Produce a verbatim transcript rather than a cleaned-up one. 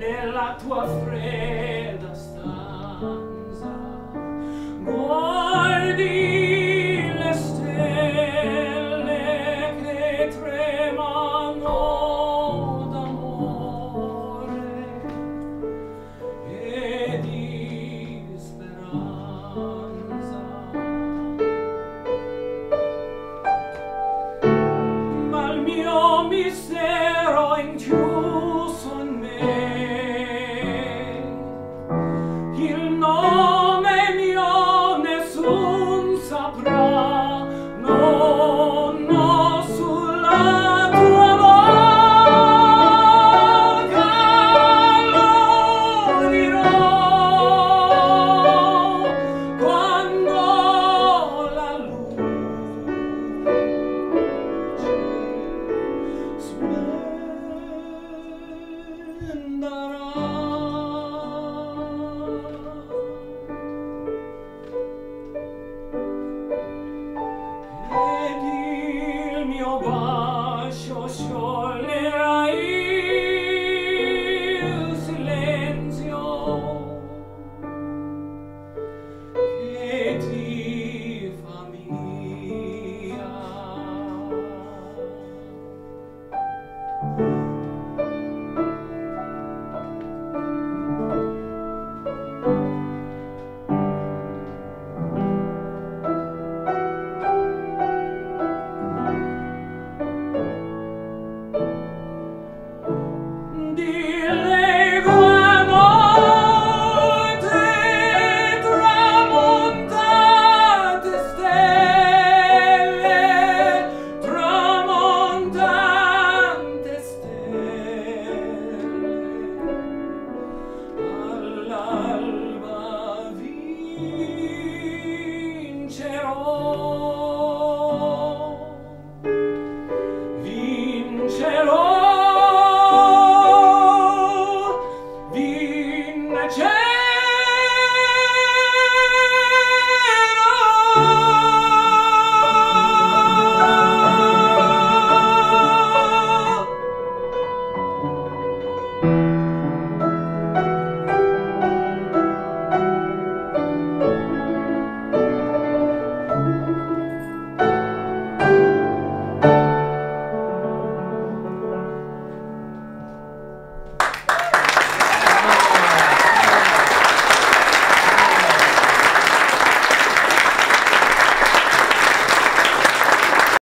nella tua fredda stanza, guardi le stelle che tremano d'amore e di speranza. Ma il mio mistero inchiuso in me, il nome mio nessun saprà, non ho sulla tua bocca, lo dirò quando la luce splenderà.